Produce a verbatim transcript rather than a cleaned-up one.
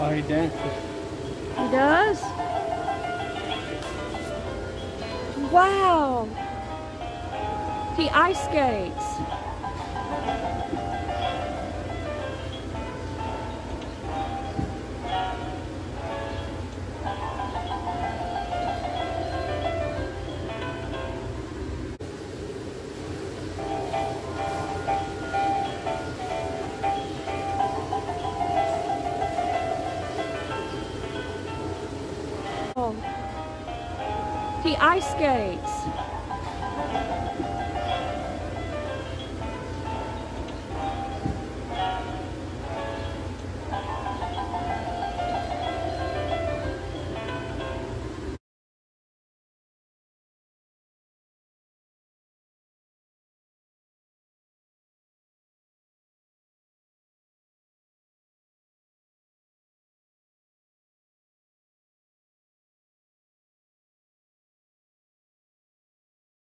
Oh, he dances. He does? Wow! He ice skates. Oh. He ice skates.